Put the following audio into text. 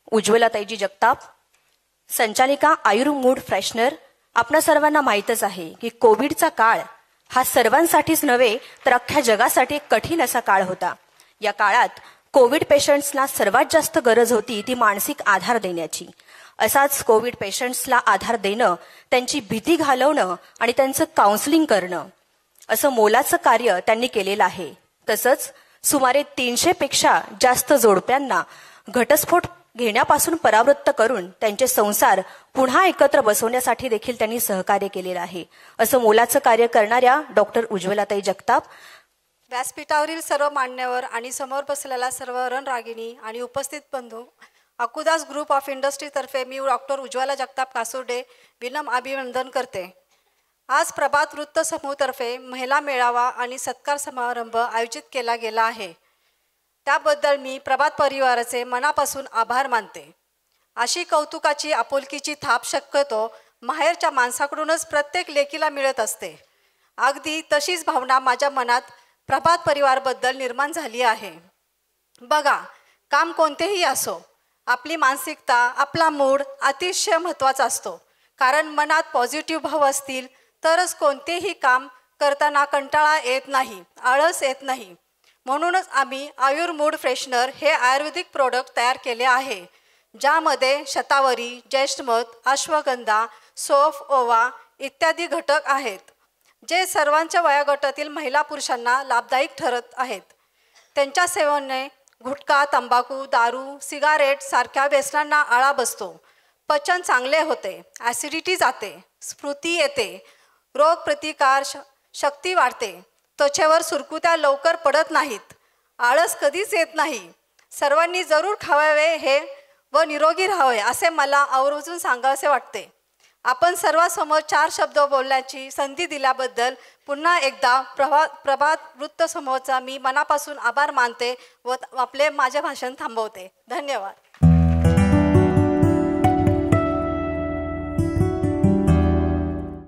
उज्ज्वलाताईजी जगताप, संचालिका आयुर्मूड फ्रेशनर। आपणा सर्वांना माहीतच आहे की कोविडचा काळ हा सर्वांसाठीच नव्हे तर अख्ख्या जगासाठी एक कठीण असा काळ होता। या काळात कोविड पेशंट्सला सर्वात जास्त गरज होती ती मानसिक आधार देण्याची। असाच कोविड पेशंट्सला आधार देणं, त्यांची भीती घालवणं आणि त्यांचं काउन्सिलिंग करणं असं मोलाचं कार्य त्यांनी केलेलं आहे। तसंच सुमारे 300 पेक्षा जास्त जोडप्यांना घटस्फोट घेण्यापासून परावृत्त करून त्यांचे संसार पुन्हा एकत्र बसवण्यासाठी देखील त्यांनी सहकार्य केलेलं आहे। असं मोलाचं कार्य करणाऱ्या डॉक्टर उज्ज्वलाताई जगताप, व्यासपीठावरील सर्व मान्यवर आणि समोर बसलेल्या सर्व रणरागिणी आणि उपस्थित बंधू, अकुदास ग्रुप ऑफ इंडस्ट्री तर्फे मी डॉक्टर उज्ज्वला जगताप कासुर्डे विनम्र अभिनंदन करते। आज प्रभात वृत्त समूहातर्फे महिला मेळावा आणि सत्कार समारंभ आयोजित केला गेला आहे। त्याबद्दल मी प्रभात परिवाराचे मनापासून आभार मानते। अशी कौतुकाची आपुलकीची थाप शक्यतो माहेरच्या माणसाकडूनच प्रत्येक लेकीला मिळत असते। अगदी तशीच भावना माझ्या मनात प्रभात परिवारबद्दल निर्माण झाली आहे। बघा, काम कोणतेही असो, आपली मानसिकता, आपला मूड अतिशय महत्त्वाचा असतो। कारण मनात पॉझिटिव्ह भाव असतील तरच कोणतेही काम करताना कंटाळा येत नाही, आळस येत नाही। म्हणूनच आम्ही आयुर्मूड फ्रेशनर हे आयुर्वेदिक प्रोडक्ट तयार केले आहे, ज्यामध्ये शतावरी, ज्येष्ठमध, अश्वगंधा, सौफ, ओवा इत्यादी घटक आहेत, जे सर्वांच्या वयोगटातील महिला पुरुषांना लाभदायक ठरत आहेत। त्यांच्या सेवनाने गुटखा, तंबाखू, दारू, सिगारेट सारख्या व्यसनांना आळा बसतो, पचन चांगले होते, ॲसिडिटी जाते, स्फूर्ती येते, रोगप्रतिकार शक्ती वाढते, त्वचेवर सुरकुत्या लवकर पडत नाहीत, आळस कधीच येत नाही। सर्वांनी जरूर खावावे हे व निरोगी राहावे असे मला आवर्जून सांगावेसे वाटते। आपण सर्वांसमोर 4 शब्द बोलण्याची संधी दिल्याबद्दल पुन्हा एकदा प्रभात वृत्त समूहाचा मी मनापासून आभार मानते व माझे भाषण थांबवते। धन्यवाद।